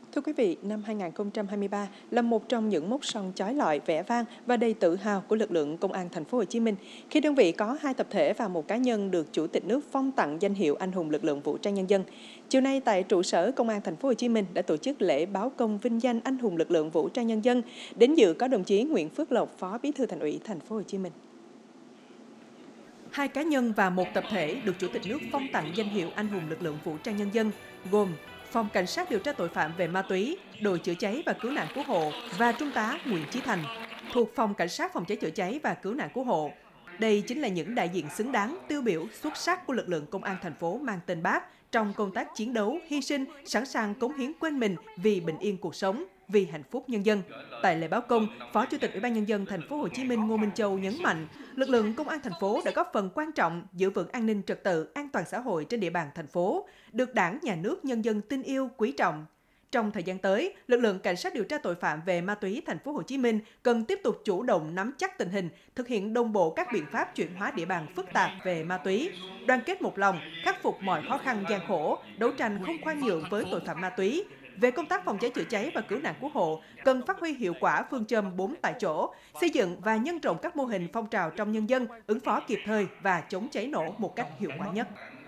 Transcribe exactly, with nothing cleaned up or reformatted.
Thưa quý vị, năm hai nghìn không trăm hai mươi ba là một trong những mốc son chói lọi, vẻ vang và đầy tự hào của lực lượng Công an Thành phố Hồ Chí Minh khi đơn vị có hai tập thể và một cá nhân được Chủ tịch nước phong tặng danh hiệu Anh hùng lực lượng vũ trang nhân dân. Chiều nay tại trụ sở Công an Thành phố Hồ Chí Minh đã tổ chức lễ báo công vinh danh Anh hùng lực lượng vũ trang nhân dân. Đến dự có đồng chí Nguyễn Phước Lộc, Phó Bí thư Thành ủy Thành phố Hồ Chí Minh. Hai cá nhân và một tập thể được Chủ tịch nước phong tặng danh hiệu Anh hùng lực lượng vũ trang nhân dân gồm Phòng Cảnh sát điều tra tội phạm về ma túy, đội chữa cháy và cứu nạn cứu hộ và Trung tá Nguyễn Chí Thành thuộc Phòng Cảnh sát phòng cháy chữa cháy và cứu nạn cứu hộ. Đây chính là những đại diện xứng đáng, tiêu biểu, xuất sắc của lực lượng Công an thành phố mang tên Bác trong công tác chiến đấu, hy sinh, sẵn sàng cống hiến quên mình vì bình yên cuộc sống, vì hạnh phúc nhân dân. Tại lễ báo công, Phó Chủ tịch Ủy ban nhân dân Thành phố Hồ Chí Minh Ngô Minh Châu nhấn mạnh, lực lượng Công an thành phố đã góp phần quan trọng giữ vững an ninh trật tự, an toàn xã hội trên địa bàn thành phố, được Đảng, Nhà nước, nhân dân tin yêu, quý trọng. Trong thời gian tới, lực lượng Cảnh sát điều tra tội phạm về ma túy Thành phố Hồ Chí Minh cần tiếp tục chủ động nắm chắc tình hình, thực hiện đồng bộ các biện pháp chuyển hóa địa bàn phức tạp về ma túy, đoàn kết một lòng, khắc phục mọi khó khăn gian khổ, đấu tranh không khoan nhượng với tội phạm ma túy. Về công tác phòng cháy chữa cháy và cứu nạn cứu hộ, cần phát huy hiệu quả phương châm bốn tại chỗ, xây dựng và nhân rộng các mô hình phong trào trong nhân dân, ứng phó kịp thời và chống cháy nổ một cách hiệu quả nhất.